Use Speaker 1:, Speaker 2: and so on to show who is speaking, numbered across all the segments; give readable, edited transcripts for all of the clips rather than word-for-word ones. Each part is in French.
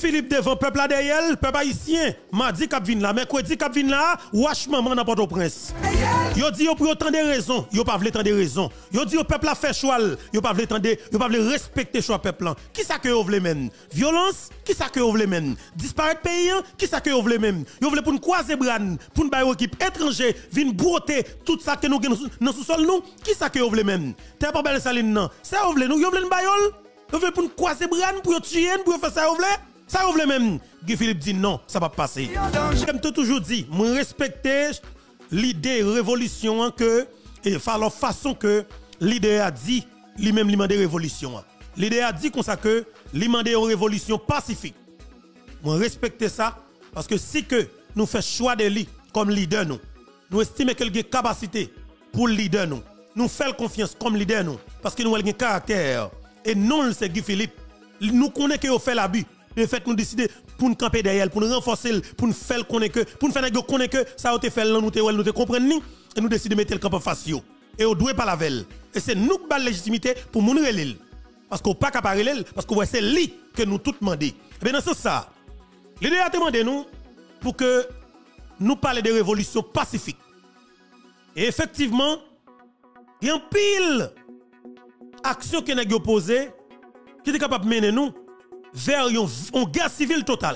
Speaker 1: Philippe devant peuple là derrière, peuple haïtien, mardi cap vinn là, mercredi cap vinn là, wash maman dans Port-au-Prince. Yo dit yo pour autant de raisons, yo pas vle tant de raisons. Yo dit yo peuple a fait choix, yo pas vle tant de, yo pas vle respecter choix peuple là. Qui ça que yo vle men? Violence, qui ça que yo vle men? Disparaître pays, qui ça que yo vle men? Yo vle pour nous croiser bran, pour nous bailler équipe étranger, vinn broter tout ça que nous dans sous-sol nous, qui ça que yo vle men? T'es pas belle saline non. Ça yo vle nous, yo vle nous bayol. Yo vle pour nous croiser bran, pour tuer, pour faire ça yo vle. Ça vous voulez même, Guy Philippe dit non, ça va pas passer. J'aime toujours dit, moi respecter l'idée révolution que et la façon que l'idée a dit, lui-même lui demande révolution. L'idée a dit comme ça que lui demande une révolution pacifique. Moi respecter ça parce que si que nous faisons choix de lui comme leader nous estimons qu'il a une capacité pour leader nous faisons confiance comme leader parce que nous avons un caractère et non c'est Guy Philippe. Nous connaissons qu'il fait l'abus. De fait, nous décidons pour nous camper derrière, pour nous renforcer, pour nous faire connaître que, pour nous faire connaître que ça a été fait là, nous te comprenons, et nous décidons de mettre le camp en face. Et on doit pas la veille. Et c'est nous qui avons la légitimité pour nous relève. Parce qu'on n'a pas qu'à parler, parce que c'est lui que nous tous demandons. Et bien, dans ce sens, l'idée a demandé nous pour que nous parlions de révolution pacifique. Et effectivement, il y a un pile action qui est opposée, qui est capable de mener nous vers une guerre civile totale.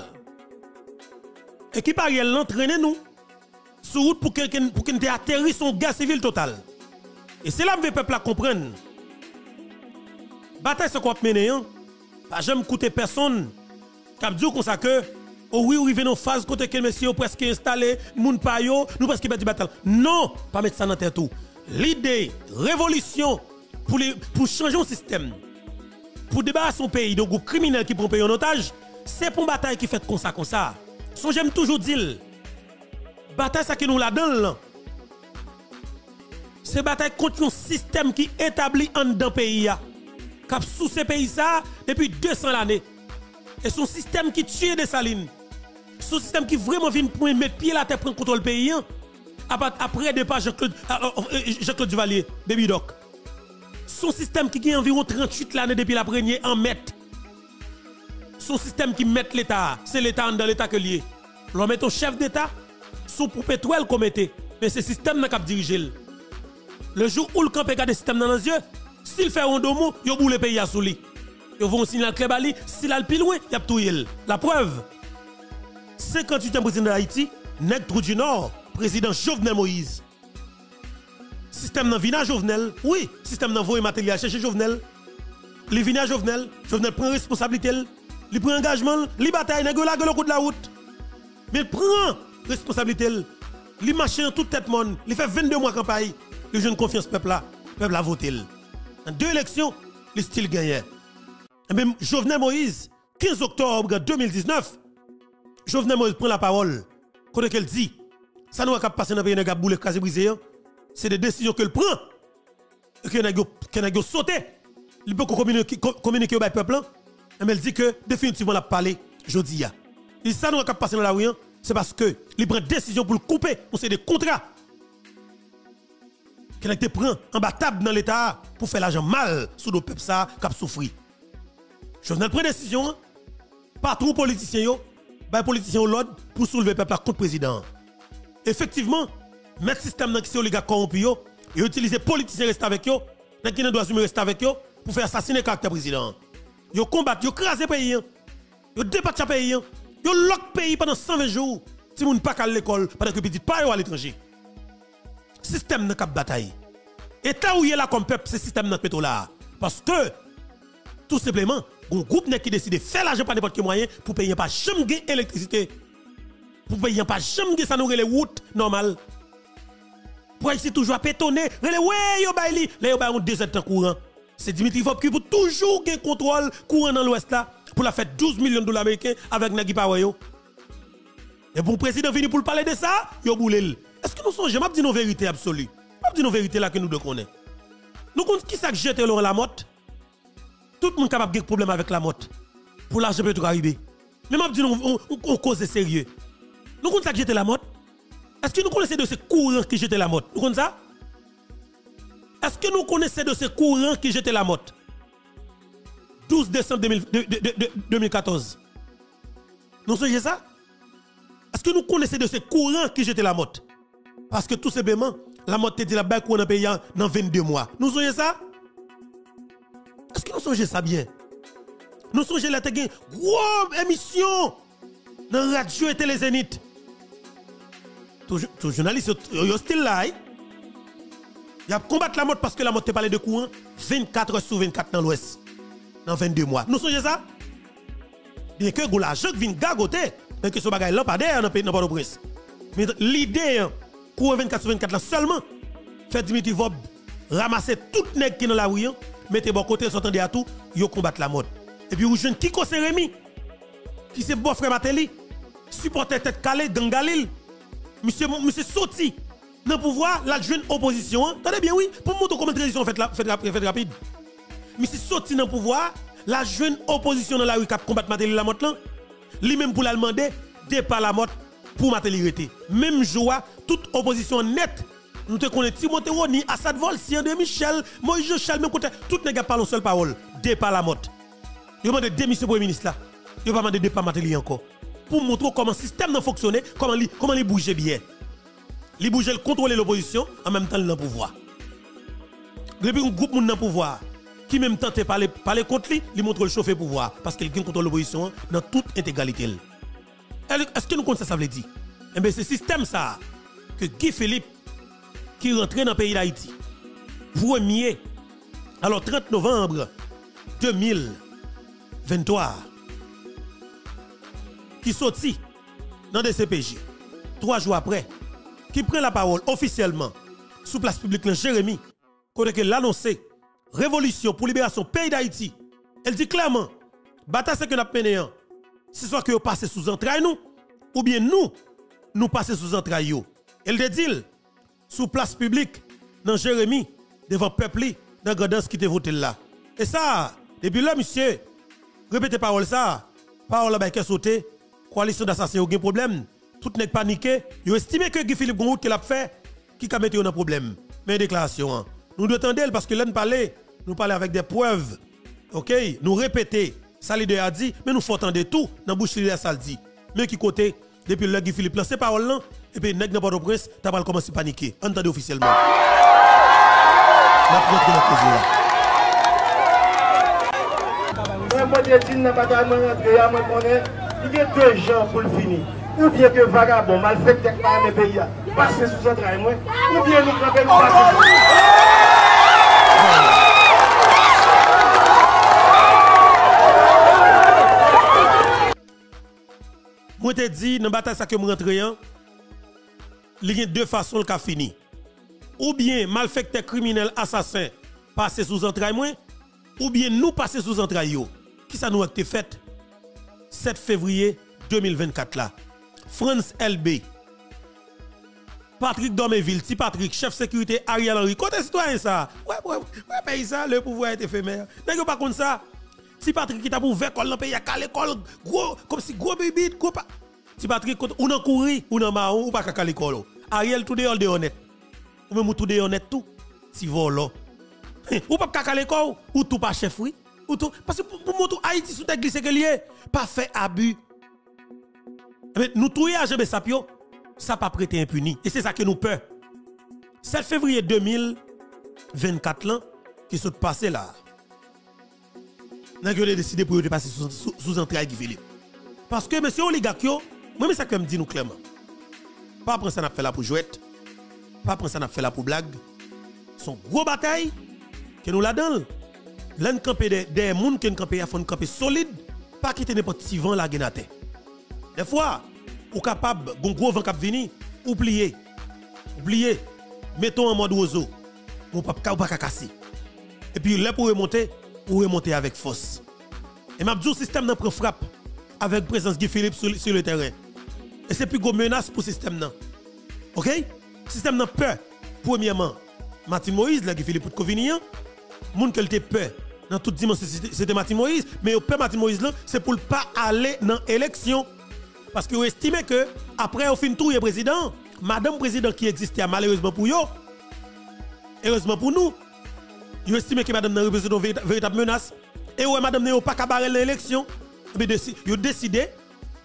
Speaker 1: Et qui par l'entraîner nous sur route pour qu'il nous atterrisse une guerre civile totale. Et c'est là que le peuple a comprendre. Bataille ce qu'on a mené, pas jamais écouter personne qui a dit comme ça que oh oui, on arrive dans une phase côté que monsieur presque installé, moun pa yo, nous presque battu bataille. Non, pas mettre ça dans tête tout. L'idée révolution pour changer le système. Pour débarrasser son pays de groupes criminels qui prennent pays en otage, c'est pour une bataille qui fait comme ça. Son j'aime toujours dire, bataille ça que nous la donne. C'est bataille contre un système qui est établi en dans pays cap sous ce pays ça depuis 200 années. Et son système qui tue des salines. Son système qui vraiment vient pour mettre pied la tête pour contrôler le pays après départ Jean-Claude Duvalier, Baby Doc. Son système qui a environ 38 l'année depuis la première en mètre. Son système qui met l'État, c'est l'État dans l'État que lié. L'on met ton chef d'État, son pour pétrole qu'on mettait, mais c'est le système qui a dirigé. Le jour où le camp regarde le système dans les yeux, s'il fait un domo, il boule le pays à sous lui. Il va un signal clair bali, s'il a le plus loin, il a tout yel. La preuve, 58e président d'Haïti, Nèg Trou du Nord, président Jovenel Moïse. Système dans vina Jovenel, oui, système dans voyer matériel chercher Jovenel. Il vient Jovenel, Jovenel prend responsabilité, il prend engagement, il bataille, il la gueule au coup de la route. Mais il prend responsabilité, il marche en toute tête monde, il fait 22 mois campagne, il jeune confiance peuple a voté. En 2 élections, le style gagné. Et même Jovenel Moïse, 15 octobre 2019, Jovenel Moïse prend la parole, quand elle dit, ça nous a passé dans le pays de Gaboule, casé brisé. C'est des décisions qu'elle prend. Et qu'elle a sauté. Il peut communiquer au peuple. Mais elle dit que définitivement la parler jeudi. Et ça nous a passé dans la rue, c'est parce que il prend décision pour le couper. On sait des contrats. Qu'elle a été pris en battable dans l'État pour faire l'argent mal sous le peuple ça qui a souffert. Jovenel prend décision. Partout politiciens yo, les politiciens l'ordre pour soulever le peuple contre le président. Effectivement, mettre système qui est oligarque corrompu et utiliser politiciens rester avec eux, qui ne doit pas rester avec eux pour faire assassiner le caractère président. Yo combattent, yo crasent le pays, yo débattent le pays, yo lock le pays pendant 120 jours. Si vous ne pas à l'école pendant que petit pas à l'étranger. Système de cap bataille. Et tant où il est là comme peuple, c'est système de pétrole là. Parce que tout simplement, un groupe qui décide de faire l'argent par n'importe quel moyen pour payer pas jamais d'électricité. Pour payer pas jamais ça nous les routes normales. Pour ici toujours à pétonner, ouais yo baili, là yo bail 2 ans courant. C'est Dimitri Vop qui pour toujours gain contrôle courant dans l'ouest là pour la faire 12 millions de dollars américains avec Nagui Power yo. Et pour le président venir pour parler de ça, yo boulel. Est-ce que nous sommes m'a dit nos vérités absolues. M'a dit nos vérités là que nous deux connaissons. Nous connaissons qui ça que jette Laurent Lamotte. Tout le monde capable de problème avec Lamotte pour l'argent pétrole arrivé. Mais m'a dit on cause sérieux. Nous connaissons ça que jette Lamotte. Est-ce que nous connaissons de ces courants qui jetaient la motte? Nous connaissons ça? Est-ce que nous connaissons de ces courants qui jetaient la motte? 12 décembre 2014. Nous songez ça? Est-ce que nous connaissons de ces courants qui jetaient la motte? Parce que tout simplement, la motte était la balle dans le pays dans 22 mois. Nous songez ça? Est-ce que nous songez ça bien? Nous songez la une grosse émission dans la radio et télé Zénith. Tout journaliste, il est still là. Il a combattu la motte parce que la motte te parlé de courant 24 heures sur 24 dans l'Ouest. Dans 22 mois. Nous songez ça? Bien que l'argent vient gagoter, mais que ce bagage là pas derrière dans Port-au-Prince. Mais l'idée, courant 24 sur 24 là seulement, fait Dimitri Vob ramasser tout nèg qui dans la rue, mettez bon côté, s'entendez à tout, yo combattre la motte. Et puis, vous jeune Kiko Rémi, qui c'est beau frère Matéli, supporter tête calée, gang Galil, monsieur sorti dans le pouvoir, la jeune opposition. Attendez bien, oui, pour montrer comment la transition fait rapide. Monsieur sorti dans le pouvoir, la jeune opposition dans la rue qui combat Matéli la motte là, lui-même pour la demander, départ la motte pour Matéli rete. Même joie, toute opposition nette. Nous te connaissons Timothée Roni, Assad Vol, André Michel, Moïse Jochal, même côté, tout les gars parlent seule parole, départ la motte. Yo demande démission Premier ministre là. Yo pas demandé départ Matéli encore. Pour montrer comment le système fonctionne, comment il bouge bien. Il bouge, il contrôle l'opposition, en même temps il dans le pouvoir. Depuis un groupe dans le pouvoir, qui même tente de parler contre lui, il montre le chauffer pouvoir. Parce qu'il contrôle l'opposition dans toute intégralité. Est-ce que nous connaissons ça veut dire? Eh bien, c'est ce système ça, que Guy Philippe, qui rentre dans le pays d'Haïti, 1er, alors 30 novembre 2023, qui sorti dans des CPJ, 3 jours après, qui prend la parole officiellement sous place publique de Jérémy, côté que l'annonce révolution pour libération pays d'Haïti. Elle dit clairement, bataille que nous avons mené, c'est soit que vous passez sous entrailles nous, ou bien nous passons sous entrailles. Elle dit, sous place publique dans Jérémy, devant peuple, dans Gandance qui te voté là. Et ça, depuis là, monsieur, répétez parole ça, parole là, qui a sauté, coalition d'assassinats, il y a un problème. Tout n'est pas paniqué. Ils estiment que Guy Philippe Gonhout qu'il a fait, qui a mis un problème. Mais déclaration, nous devons attendre parce que là, nous parlons avec des preuves. Ok? Nous répétons, ça leader a dit, mais nous faut entendre tout dans la bouche leader ça le dit. Mais qui côté, depuis le Guy Philippe lance ces paroles là, et puis nèg n'importe Port-au-Prince, t'as pas commencé à paniquer. Entendez officiellement. La preuve
Speaker 2: il y a 2 gens pour le finir. Ou bien que vagabond, malfaiteur, pas dans le pays, passer sous un train, ou bien nous camper nous passer.
Speaker 1: Moi te dit dans la bataille ça que me rentre, il y a 2 façons de finir. Ou bien malfaiteur criminel assassin passer sous entrailles moins, ou bien nous passer sous entrailles. Qui ça nous a été fait 7 février 2024 là. France LB. Patrick Domeville, ti Patrick, chef sécurité Ariel Henry. Côté citoyen ça. Ouais, pays ça, le pouvoir est éphémère. N'est-ce pas comme ça? Ti Patrick qui t'a pour ouvert l'école dans le pays, à l'école, gros, comme si gros bébé, gros pas. Ti Patrick, ou dans courir, ou dans marron, ou pas qu'à l'école. Ariel, tout dehors de honnête. Ou même tout dehors honnête tout. Si volo. Ou pas qu'à l'école, ou tout pas chef, oui. Ou tout. Parce que pour montrer Haïti sous ta glissé que lié, pas fait abus. Mais nous touyer à Jebe Sapio, ça pas prêté impuni. Et c'est ça que nous peur. 7 février 2024 là, qui sont passé là. Nous avons décidé pour passer sous entrailles Guy Philippe. Parce que monsieur oligarque, moi ça que me dit nous clairement. Pas prendre ça n'a fait là pour jouer. Pas prendre ça n'a fait là pour blague. Son gros bataille que nous la donne. L'un camper des gens qui camper à fond camper solide, pas quitter n'importe qui vent la genate. Des fois, ou capable gon gros vent cap venir, oubliez, mettons en mode oiseau. Mon papa pas casser. Et puis là pour remonter avec force. Et m'a dit système n'a prend frappe avec présence Guy Philippe sur le terrain. Et c'est plus gros menace pour système nan. OK? Système n'a peur. Premièrement, Martin Moïse là Guy Philippe pour Covinien, moun qu'elle te peur. Dans toute dimension c'était Martin Moïse, mais au peur Martin Moïse là, c'est pour ne pas aller dans l'élection. Parce que vous estimez que après au fin tout le président, madame président qui existait malheureusement pour vous, heureusement pour nous, vous estimez que madame n'a représente une véritable menace et ouais madame n'a pas qu'à barrer l'élection, vous décidez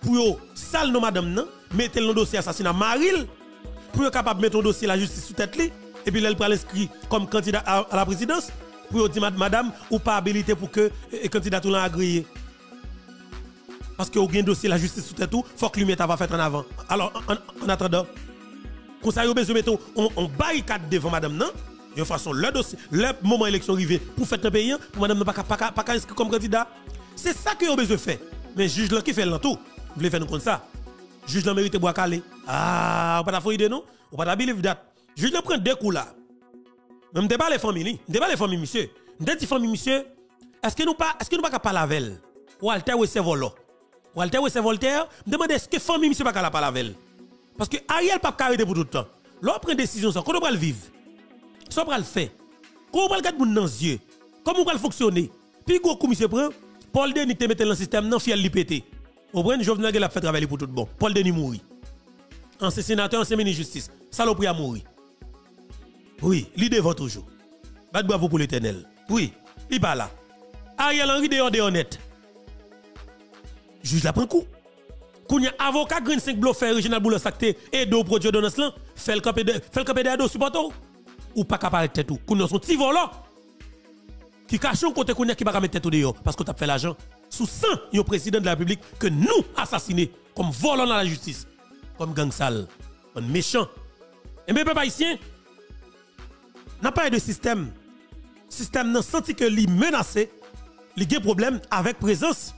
Speaker 1: pour sale non madame non, mettez le dossier assassinat Maril, pour capable mettre un dossier la justice sous tête li, et puis elle prend l'inscrit comme candidat à la présidence, pour dire madame ou pas habilité pour que candidature l'en agréé. Parce que vous avez un dossier la justice sous tête tout, faut que lui mette va faire en avant. Alors en attendant, comme ça vous besoin mettre on barricade devant madame non, de façon le dossier, le moment élection arrivé pour faire un pays pour madame pas inscrit comme candidat. C'est ça que vous besoin faire. Mais juge là qui fait l'entour, vous voulez faire nous comme ça. Juge là mérite bois calé. Ah, ou pas ta idée non? Ou pas ta believe that. Juge là prend deux coups là. Même débat les familles, débat les familles monsieur. Dit famille monsieur, est-ce que nous pas parler avec elle? Walter ou c'est volo. Walter ou c'est Voltaire, me demande est-ce que famille monsieur pas parler avec elle? Parce que Ariel pas arrêter pour tout le temps. L'on prend décision ça, comment on va le vivre? Ça va le faire. Comment on va le garder dans les yeux? Comment on va le fonctionner? Puis go monsieur prend Paul Denis te mette dans le système non fiel li pété. Au point Jovenel il a fait travailler pour tout bon. Paul Denis mourit. Ancien sénateur, ancien ministre de justice, saloperie a mourir. Oui, li devant toujours. Bat bravo pour l'Éternel. Oui, il pas là. Ariel Henry de honnête. Juge la prend coup. Kounya avocat Green 5 Bluffé Reginald Boulos Sakte et do produit donance là, fait le camper de dos supporto ou pas capable tête tout. Kounya son petit volant qui cache un côté kounya qui pas mettre tête dehors parce que tu as fait l'argent sous 100 yo président de la République que nous assassiné comme volant dans la justice, comme gang sale, comme méchant. Et bien peuple haïtien n'a pas de système. Système n'a senti que li menacé, li gen problème avec présence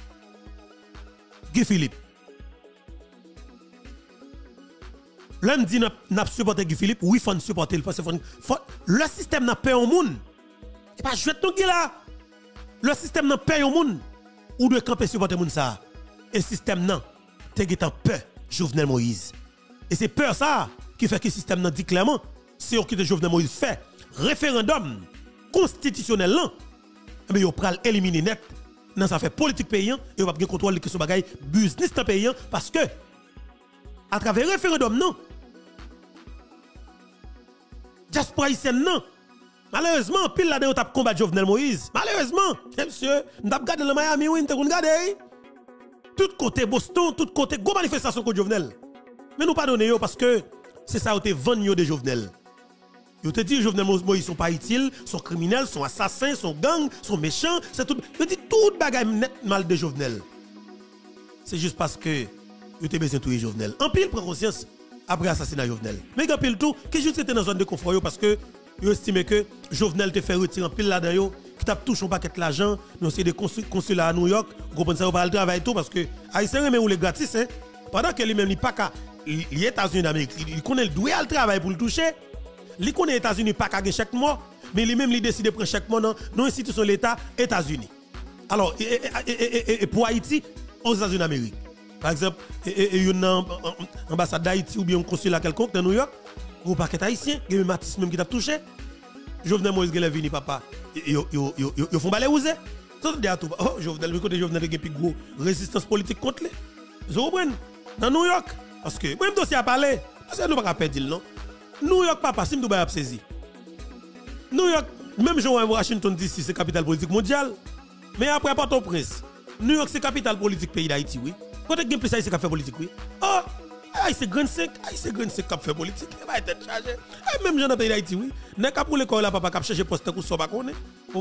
Speaker 1: Guy Philippe. L'homme dit n'a supporté Guy Philippe, oui, il faut supporter parce que le système n'a pas au monde. Et pas jouer ton là. Le système n'a pas au monde. Ou de camper supporter moun ça. Et le système n'a te getan peur Jovenel Moïse. Et c'est peur ça qui fait que le système n'a dit clairement si on quitte Jovenel Moïse fait référendum constitutionnel là, mais yo pral éliminer net dans ça fait politique paysan et on va pas contrôler que ce bagay business dans paysan parce que à travers référendum non diaspora haïtienne non malheureusement pile là dedans t'a combattre Jovenel Moïse malheureusement monsieur n'a pas gardé le Miami oui t'as regardé tout côté Boston tout côté go manifestation contre Jovenel mais nous pas donner yo parce que c'est ça qui vendu de Jovenel. Yo te dit Jovenel Moïse sont pas utiles, sont criminels, sont assassins, sont gangs, sont méchants, c'est tout. Yo dit tout bagay net mal de Jovenel. C'est juste parce que yo te besoin de Jovenel. En pile prend conscience après assassinat Jovenel. Mais en pile tout, qui juste était dans zone de confort parce que yo estime que Jovenel te fait retirer en pile là dedans yo, qui t'a touché un paquet l'argent, nous c'est des consulats à New York, comprenez ça pas le travail tout parce que haïtien mais ou les gratis hein. Pendant que lui même il pas qu'à les États-Unis d'Amérique, il connaît le doit le travail pour le toucher. Li connaît les États-Unis pas qu'à chaque mois, mais lui même il décide de prendre chaque mois dans l'institution de l'État États-Unis. Alors et pour Haïti aux États-Unis d'Amérique. Par exemple, une ambassade d'Haïti ou bien un consulat quelconque dans New York, ou paquet haïtien, il y a Matisse même qui t'a touché. Jovenel Moïse Gele vini papa, yo font balai ouzé. Ça dit à tout. Oh, Jovenel côté Jovenel qui a plus gros résistance politique contre lui. Vous comprenez? Dans New York parce que même dossier a parlé, c'est nous pas perdre non. New York papa si nous ba saisi. New York même Jean Washington DC c'est capitale politique mondiale. Mais après Port-au-Prince, New York c'est capitale politique pays d'Haïti oui. Côté gen plus ça c'est fait politique oui. Oh, c'est grand 5, c'est grand 5 qui fait politique. Il va être chargé. Même Jean dans pays d'Haïti oui. N'est pas pour l'école là papa qui chercher poste ou so pas connaît.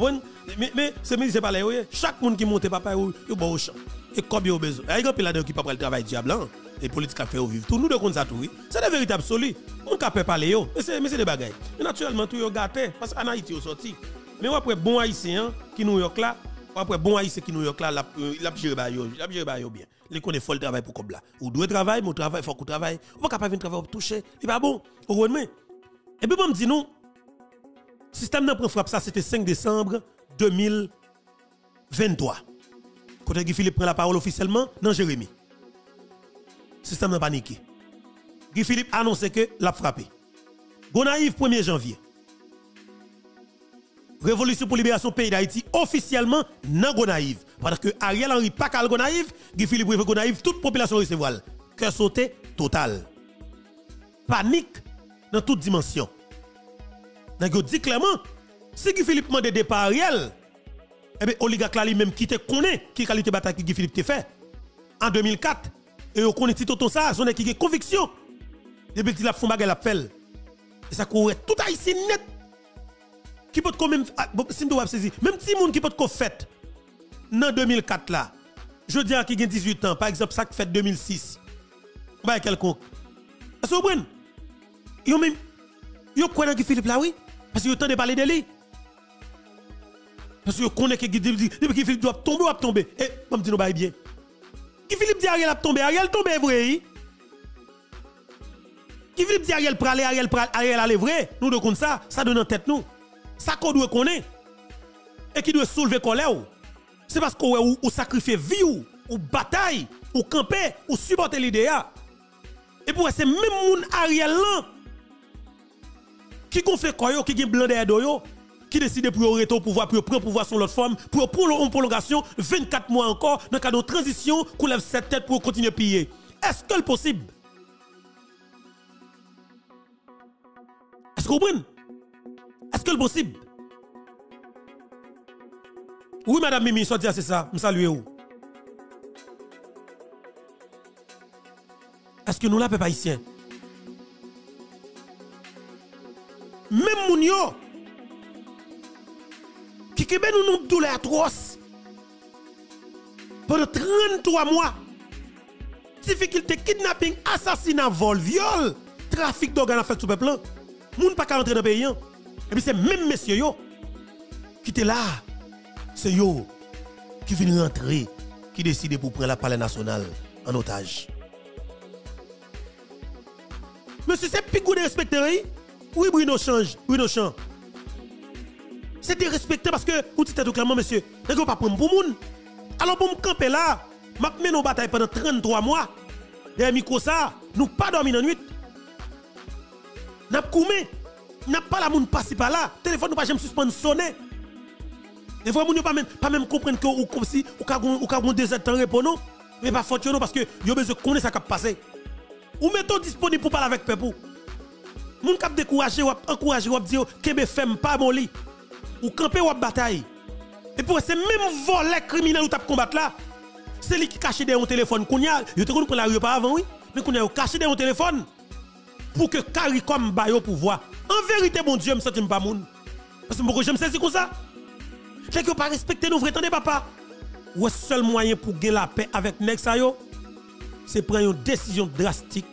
Speaker 1: Mais c'est pas là oui. Chaque monde qui monte papa yo bon au champ. Et comme yo besoin. Il y a là qui pas le travail diable et politique a fait vivre. Tout nous de compte ça tout oui. C'est la vérité absolue. On peut parler yo. Mais c'est des bagailles. Mais naturellement tout yo gâté parce qu'en Haïti yo sorti. Mais après bon haïtien qui New York là, après bon haïtien qui New York là, il a géré ba yo bien. Les connaît faut le travail pour comme là. Ou doit travailler, mon travail faut qu'on travaille. On pas capable de travailler pour toucher. Il pas bon. Au remet. Et puis me dit non. Système n'a prend frappe ça c'était 5 décembre 2023. Quand Guy Philippe prend la parole officiellement dans Jérémie. Système n'a paniqué. Guy Philippe annonce que l'a frappé. Gonaïve 1er janvier. Révolution pour libération pays d'Haïti officiellement dans Gonaïve. Parce que Ariel Henry pas qu'à Gonaïve, Guy Philippe préfère Gonaïve, toute population recevoir. Cœur sauté total. Panique dans toute dimension. Donc dit clairement, si Guy Philippe demande départ Ariel, eh bien oligarque là lui-même qui te connaît qui qualité bataille que Guy Philippe te fait. en 2004. Et on connaît tout ça, son qui a conviction. Depuis qu'il a fait bagarre la fait. Et ça courait tout haïtien net. Qui peut quand même si me saisir même petit monde qui peut qu'on fait dans 2004 là. Je dis à qui a 18 ans par exemple ça fait 2006. Bah quelconque. Est-ce que vous comprenez? Yo même yo connaît qui Philippe là oui parce que yo temps de parler de lui. Parce que yo connaît que depuis que Philippe doit tomber et pas me dire nous bail bien. Qui Philippe dit Ariel a tombé vrai. Qui Philippe dit Ariel aller vrai, nous de comme ça donne en tête nous. Ça qu'on doit connaître et qui doit soulever colère. C'est parce qu'on ou sacrifier vie ou bataille ou camper ou supporter l'idée. Et pour c'est même moun Ariel là qui fait quoi qui gagne blanc derrière yo qui décide pour retourner au pouvoir pour prendre pouvoir sur l'autre forme pour une prolongation 24 mois encore dans le cadre de transition qu'on lève cette tête pour continuer à piller. Est-ce que c'est possible? Est-ce que vous comprenez? Est-ce que c'est possible? Oui, madame Mimi, soit dit c'est ça. Je salue vous. Est-ce que nous là, peuple haïtien? Même moun yo qui kebe nous nous douleur atroce pendant 33 mois. Difficulté, kidnapping, assassinat, vol, viol, trafic d'organes à faire tout peuple. Moun pas qu'à rentrer dans le pays. Et puis c'est même messieurs yo qui étaient là. C'est yo qui viennent rentrer, qui décident pour prendre la palais nationale en otage. Monsieur, c'est picou de respecter. Oui, Bruno change. Bruno change. C'est de respecter parce que, vous dites tout clairement, monsieur, ne pas prendre pour moun. Alors, pour me camper là, m'a mené nos batailles pendant 33 mois. Derrière micro ça, nous pas dormi dans la nuit. N'a pas coumé. N'a pas la moun passer par là. Téléphone nous pas jamais suspendre sonner. Des fois, moun pas même comprendre que ou comme si ou ka gon des temps répondre mais pas faute non parce que yo besoin connaître ça qui passer. Ou mettons disponible pour parler avec peuple. Moun k'ap décourager ou encourager ou dire kebe femme pas bon li. Ou camper ou bataille. Et pour ces mêmes volets criminels ou t'a combattre là, c'est lui qui cache derrière un téléphone qu'on y a, yo te connait pour la rue pas avant oui, mais qu'on a caché derrière un téléphone pour que CARICOM ba yo pouvoir. En vérité mon Dieu, me senti pas moun. Parce que je me saisis comme ça. C'est que pas respecter nos vrais temps papa. Ou seul moyen pour gagner la paix avec Nexa yo, c'est prendre une décision drastique.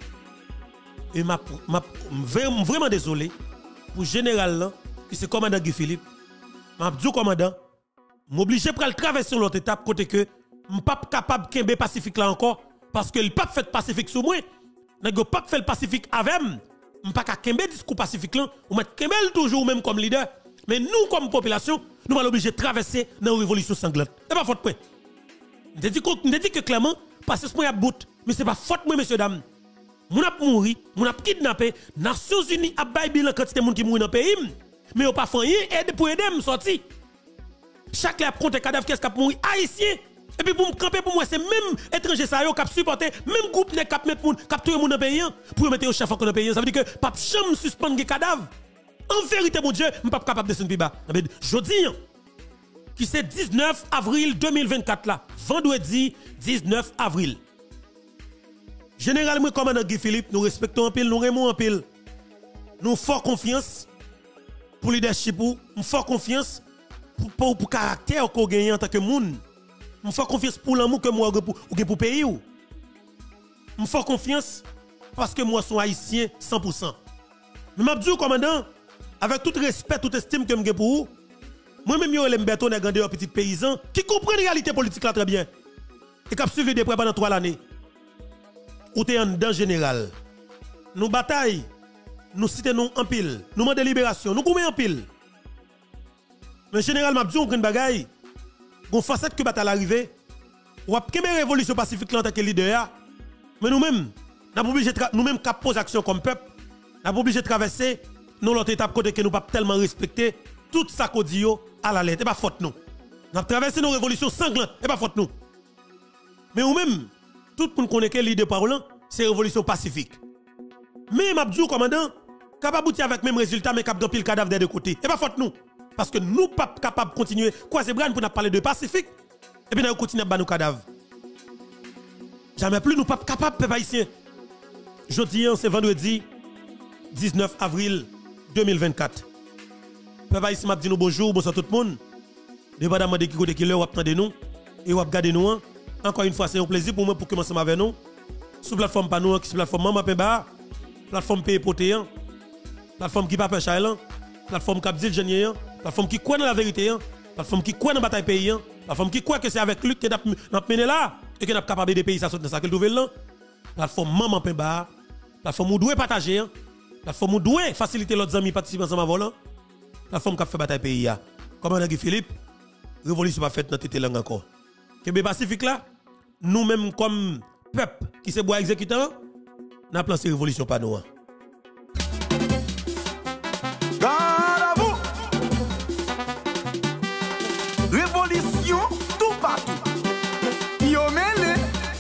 Speaker 1: Et vraiment désolé pour général là, qui c'est commandant Guy Philippe. M'a dit commandant, m'obligé pour traverser l'autre étape côté que m'pas pas capable kembe pacifique là encore parce que il pas fait pacifique sur moi. N'a pas fait le pacifique avec m'pas ka kembe discours pacifique là, ou mettre kembe toujours même comme leader. Mais nous comme population, nous allons obligé de traverser dans une révolution sanglante. Et pas faute point. Je dis que clairement parce que ce point à bout, mais c'est pas faute moi messieurs dames. Moun ap mouri, moun ap kidnappé, Nations Unies a bay bilan quantité moun qui mouri dans le pays. Mais on pas fait rien aide pour aider me sortir. Chaque la compte cadavre qu'est-ce qu'a mouri haïtien. Et puis pour me camper pour moi c'est même étranger ça yo qui supporter même groupe ne cap mettre moun cap tuer moun dans le pays pour mettre au chef dans le pays. Ça veut dire que pas chambre suspendre les cadavres. En vérité mon Dieu, je suis pas capable de descendre plus bas. Je dis qui c'est 19 avril 2024 là, vendredi 19 avril. Généralement, commandant Guy Philippe, nous respectons en pile, nous aimons en pile. Nous fort confiance pour leadership, nous fort confiance pour caractère qu'on gagne en tant que monde. Nous fort confiance pour l'amour que moi pour pays. Nous fort confiance parce que moi suis haïtien 100%. Mais m'a dit commandant, avec tout respect, toute estime que j'ai pour vous, moi-même je suis béton et grandeur petit paysan qui comprend la réalité politique là très bien et qui a suivi des prêts pendant 3 années. Ou t'es en dans général. Nous bataille, nous citons en pile, nous demandons libération, nous combien en pile. Mais général m'a dit on prend bagaille, on facette que bataille arrivé, ou a quelle révolution pacifique en tant que leader. Mais nous-mêmes, nous-mêmes qui posons action comme peuple, nous sommes obligés de traverser nous l'autre étape côté que nous pas tellement respecter tout ça qu'on dit à la lettre, et pas faute nous. Nous avons traversé nos révolutions sanglantes, et pas faute nous. Mais nous-mêmes, tout le monde connaît que l'idée parlant, c'est révolution pacifique. Mais Mabdou, commandant, capable d'aboutir avec même résultat, mais capable de pile cadavre des deux côtés. Et pas faute nous. Parce que nous pas capables de continuer, quoi c'est bran pour nous parler de pacifique, et puis nous continuons à battre nos cadavres. Jamais plus nous pas capables peuple haïtien. Jeudi c'est vendredi 19 avril 2024. Peuple haïtien m'a dit nous bonjour, bonsoir tout le monde. Dépendamment de qui côté qui l'heure attendez nous et ou regarder nous. Encore une fois c'est un plaisir pour moi pour commencer avec nous. Sur plateforme pas nous, sur plateforme Maman Pemba, plateforme Pays Potéan, plateforme qui pas peur Chailan, plateforme Cap Dil Genien, plateforme qui croit dans la vérité, plateforme qui croit dans la bataille pays, plateforme qui croit que c'est avec lui que n'a mené là et que n'a capable de pays ça dans ça qu'elle trouve là. Plateforme Maman Pemba, plateforme où doit partager, plateforme où doit faciliter l'autre amis participer ensemble volant. Plateforme qui fait bataille pays. Commandant Guy Philippe, révolution pas faite dans tête langue encore. Kébé Pacifique là, nous-mêmes comme peuple qui se boit exécutant, n'a lancé révolution pas nous.
Speaker 3: Garde à vous. Révolution tout partout. Yo mêlé.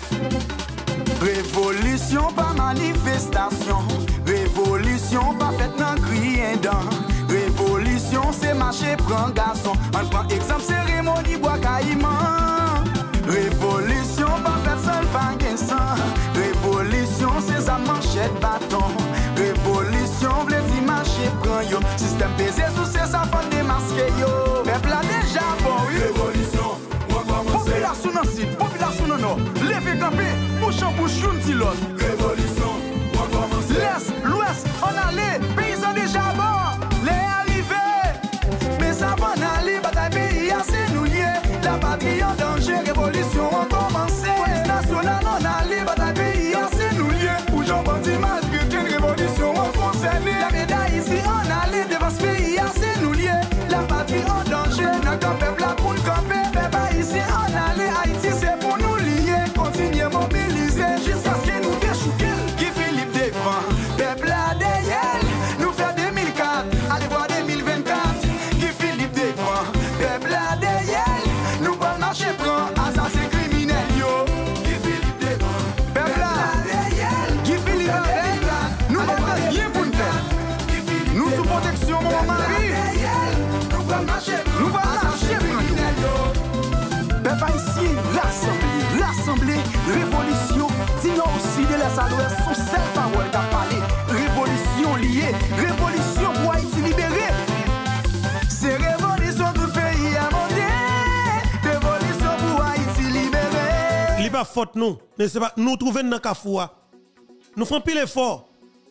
Speaker 3: Révolution pas manifestation. Révolution pas faite dans crier dans. Révolution c'est marcher prend garçon. On prend exemple cérémonie bois caïman. Révolution pas faite seul pas sang. Révolution c'est sa manchette bâton. Révolution v'lait dire marcher prend yo. Système pesé sous ses enfants démasqué yo. Peuple a déjà bon oui. Révolution, on va commencer. Population dans site, population non non. Levez camper, bouche en bouche une dit l'autre. Révolution, on va commencer. L'Est, l'Ouest, on allait, paysans déjà bon. Les arrivés, mais ça va aller, bataille pays assez nous lier. La patrie en danger, révolution on commencé. Police nationale on allait, bataille pays assez nous lier. Où j'en bandit malgré qu'une révolution on concerné. La médaille ici on allait, devant ce pays assez nous lier. La patrie en danger, notre peuple là pour le camper. Peuple ici on allait, Haïti c'est pour nous lier. Continuer mobiliser jusqu'à ce que nous déchouquons. Guy Philippe défend, peuple à derrière. Nous fait 2004, allez voir 2024. Guy Philippe défend, peuple à derrière. Nous pas marcher prend, assassin criminel yo. Guy Philippe défend, peuple à derrière. Guy Philippe défend, nous pas rien pour nous faire. Nous sous protection mon mari. Nous pas marcher criminel yo. Peuple ici, l'assemblée, révolution. Sinon aussi de l'Est à l'Ouest, sont cette parole qu'a parlé. Révolution liée, révolution pour Haïti libéré. C'est révolution tout le pays à monter. Révolution pour Haïti libéré.
Speaker 1: Il n'est pas faute nous, mais c'est pas nous trouver dans Kafoua. Nous faisons pile effort.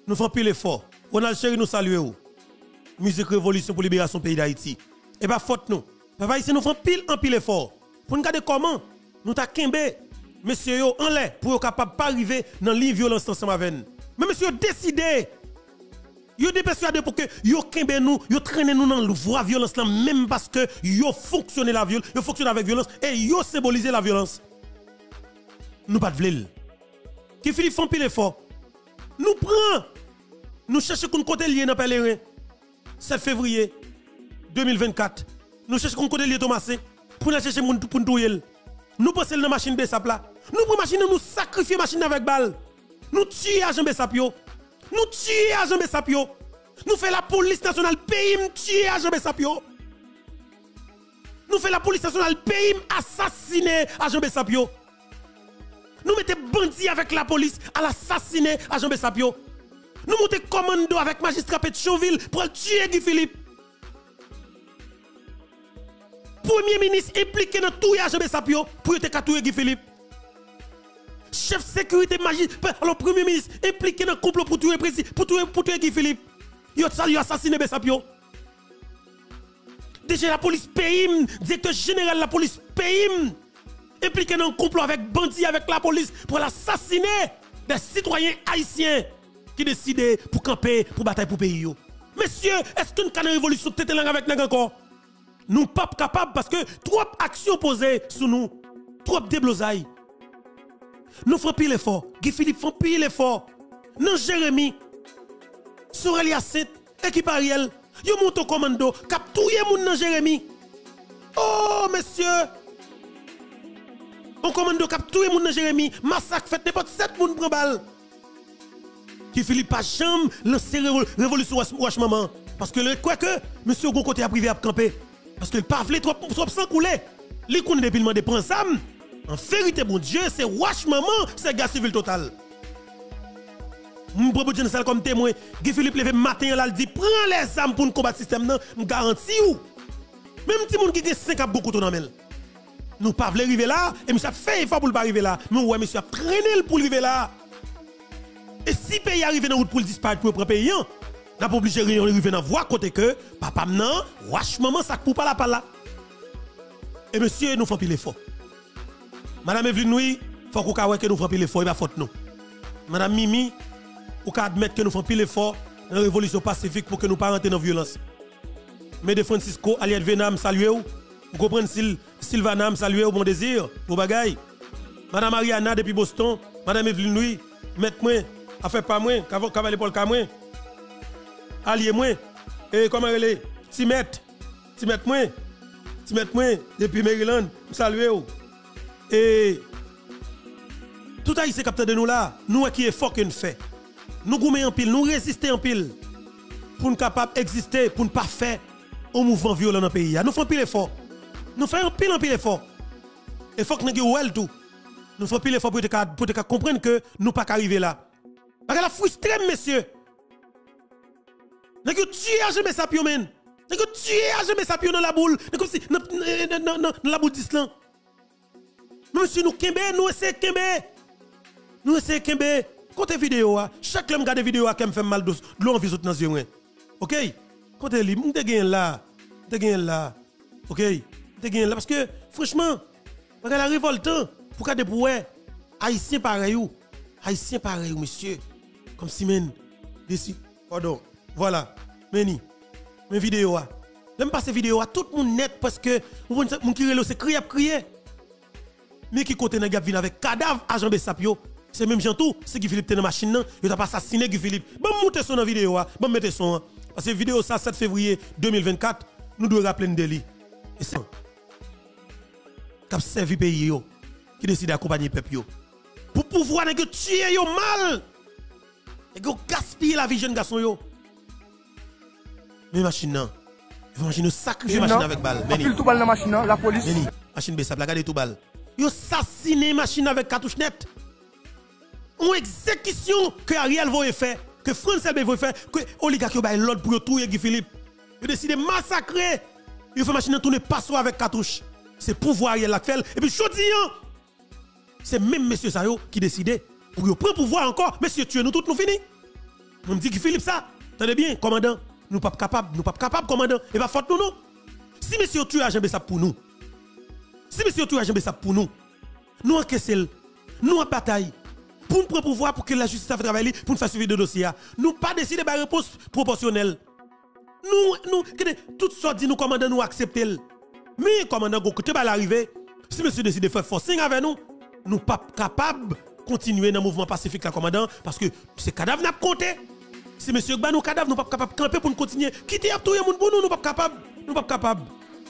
Speaker 1: Ronald Chéri nous salue. Musique révolution pour libération pays d'Haïti. Et pas faute nous. Papa ici nous faisons pile effort. Pour nous regarder comment nous t'a kembe monsieur yo en l'air pour être capable pas arriver dans l'île violence ensemble avec nous. Mais monsieur décidé. Yo dépersuadé pour que yo kembe nous, yo traîner nous dans la voie violence là même parce que yo fonctionner la violence, yo fonctionne avec violence et yo symboliser la violence. Nous pas de vle. Qui Philippe font pile effort. Nous prend. Nous cherchons qu'on côté lié dans pèlerin. 7 février 2024. Nous cherchons qu'on côté lié Thomasé pour nous chercher pour nous touyer. Nous passons dans la machine Bessap là. Nous prenons machine nous sacrifier machine avec balle. Nous tuer agent Bessapio. Nous tuer agent Bessapio. Nous fait la police nationale pays tuer agent Bessapio. Nous fait la police nationale pays assassiner agent Bessapio. Nous mettons bandits avec la police à l'assassiner agent Bessapio. Nous mettons commando avec magistrat Pétionville pour tuer Guy Philippe. Premier ministre impliqué dans tout agent Bessapio pour tuer Guy Philippe. Chef sécurité magistrat, alors premier ministre impliqué dans le complot pour tuer Guy Philippe. Il a assassiné Bessapio. Déjà la police pays, directeur général de la police pays, impliqué dans un complot avec bandits, avec la police pour assassiner des citoyens haïtiens qui décident pour camper, pour batailler pour pays. Messieurs, est-ce qu'une canne révolution tête langue avec nous encore? Nous ne sommes pas capables parce que trop actions posées sur nous, trop déblosailles. Nous faisons pile l'effort. Guy Philippe font pile l'effort. Non, Jérémy, Sorel Yacine, équipe Ariel, yo monte au commando, cap touye moun nan Jérémy. Oh, messieurs! On commando cap touye moun nan Jérémy, massacre fait n'importe 7 moun prend balle. Qui Philippe pas jamais lancé révolution wash maman parce que quoi que monsieur gon côté a privé à camper parce que le pas vle trop sang couler. Li connaît depuis demander prend ça En vérité, mon Dieu, c'est wash maman, c'est gars civil total. Je propose ça comme témoin. Guy Philippe levé matin, là, il dit prends les armes pour nous combattre le système, je garantis ou. Même si moun qui a 5 ans beaucoup de temps, nous pas voulons arriver là, et monsieur a fait effort pour ne pas arriver là. Mais ouais, monsieur a traîné pour arriver là. Et si le pays arrive dans la route pour le disparaître pour le pays, on n'a pas obligé de arriver dans la voie côté que papa maintenant, wash maman, ça coupe pas la pala. Et monsieur, nous faisons pile l'effort. Madame Evelyne, oui, il faut qu'on que nous faisons pile l'effort, il va faute nous. Madame Mimi, ou qu'à admettre que nous faisons pile l'effort dans la révolution pacifique pour que nous ne pas rentrer dans la violence. Mais de Francisco, Aliette Venam, saluez vous. Vous comprenez Sylvana, saluez vous, bon désir, vos bagailles. Madame Ariana depuis Boston, Madame Evelyne, oui, mettez-moi, affaire pas moi, cavalier Paul Camouin. Allié moi, et comment elle est? Timet moi, depuis Maryland, saluez vous. Et tout ça, c'est capté de nous là, nous qui est fort qu'on fait. Nous goumons en pile, nous résister en pile. Pour nous capables d'exister, pour ne pas faire un mouvement violent dans le pays. Nous faisons pile effort. Nous faisons pile effort. Il faut que nous ayons tout. Nous faisons pile effort pour comprendre que nous ne pouvons pas arriver là. Parce que la frustré, monsieur. Nous avons tué à jamais ça, nous avons tué à jamais ça dans la boule. Comme si dans la boule d'Islam. Monsieur, nous kembe, nous essayons kembe. Nous essayons kembe. Côté vidéo, chaque homme regarde vidéo qui me fait mal de l'eau en visite dans les yeux. OK? Côté lui, on te gagne là. OK? On te gagne là. Parce que, franchement, la révolte, pour qu'à des pouets, haïtiens pareil ou, monsieur. Comme si, men, pardon, voilà, mes vidéos, même pas ces vidéos, tout le monde net parce que, mon qui c'est crier. Mais qui côté n'a vin avec cadavre à Jean Bessapio. C'est même Jean tout, c'est Guy Philippe dans la machine, il a pas assassiné Guy Philippe. Bon, montez son dans vidéo, bon, mettez son. Parce que vidéo ça, 7 février 2024, nous devons rappeler un délit. Et ça, qui a servi pays, qui décide d'accompagner le peuple. Pour pouvoir tuer yo mal, et gaspiller la vie de jeune garçon. Mais machine, imagine sacrifier machine avec balle.
Speaker 2: Pile tout balle dans machine, la police.
Speaker 1: Machine Bessap, regardez tout balle. Yo assassiné machine avec cartouche net. Une exécution que Ariel va faire, que France va faire, que oligarque va l'ordre pour tuer Guy Philippe. Ils décident de massacrer. Ils font machine tourner passo avec cartouche. C'est pouvoir Ariel la fait. Et puis jodi, c'est même monsieur Sayo qui décide pour prendre pouvoir encore. Monsieur tuer nous tous nous fini. On me dit Guy Philippe ça. Attendez bien, commandant. Nous pas capables, commandant. Et pas faute nous non. Si monsieur tue à Jean Bessap pour nous. Si monsieur tue à Jean Bessap pour nous. Nous encaissons, nous en bataille. Pour nous prendre pouvoir pour que la justice fasse travailler, pour nous faire suivre de dossier. Nous pas décider de réponse proportionnelle. Nous, tout ça dit nous commandant nous accepter. Mais commandant côté va l'arriver. Si monsieur décide de faire forcing avec nous, nous pas capables de continuer dans le mouvement pacifique la commandant parce que ces cadavres n'a pas compté. Si monsieur ba nous cadavres nous pas capables de camper pour nous continuer. Quitter tout le monde pour nous pas capables. Nous pas capables.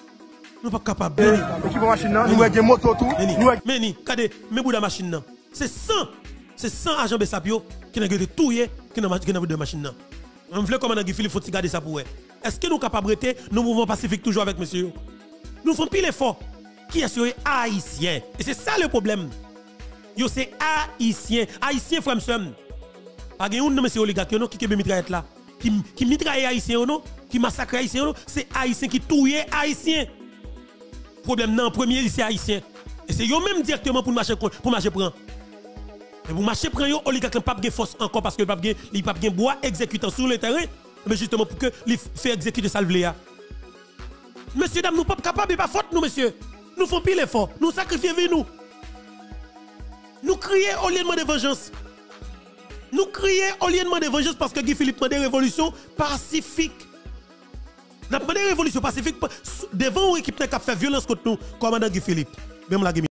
Speaker 2: Équipe machine nous avons moto tout.
Speaker 1: Mais ni, regardez, mais bouda machine c'est 100 agents Bessapio qui n'a tout qui n'a de machine. On veut comment Guy Philippe faut garder ça pour eux. Est-ce que nous capables de rester nos mouvements pacifiques toujours avec monsieur? Nous faisons pile effort. Qui est sur haïtien? Et c'est ça le problème. Yo c'est haïtien frère monsieur. Pas gagne un monsieur oligarque qui mitraille là. Qui mitraille haïtien non, qui massacre haïtien non, c'est haïtien qui touye haïtien. Problème non, premier c'est haïtien. Et c'est eux même directement pour marcher prend. Et pour marcher prend yo oligarque pas de force encore parce que il pas de bois exécutant sur le terrain, mais justement pour que il fait exécuter ça le. Monsieur dame nous pas capable pas faute nous monsieur. Nous faisons pile effort, nous sacrifions vie nous. Nous crions au lieu de demander vengeance. Nous crions au lieu de demander vengeance parce que Guy Philippe demande révolution pacifique. Nous demandé révolution pacifique devant une équipe qui a fait violence contre nous, commandant Guy Philippe. Même la